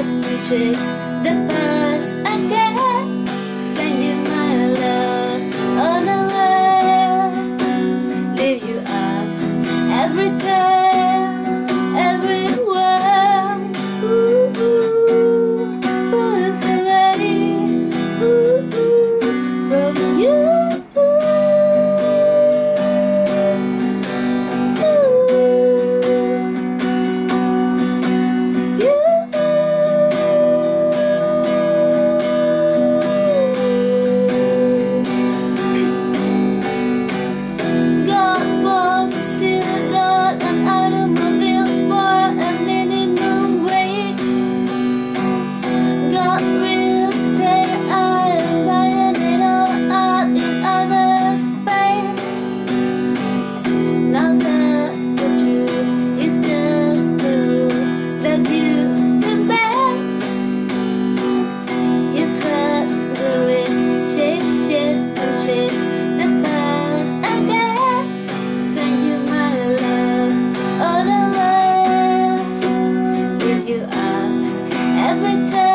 trick the past again. Send you my love on the way. Leave you up every time, everywhere. Ooh, ooh, who's ready? Ooh, ooh, from you. Every time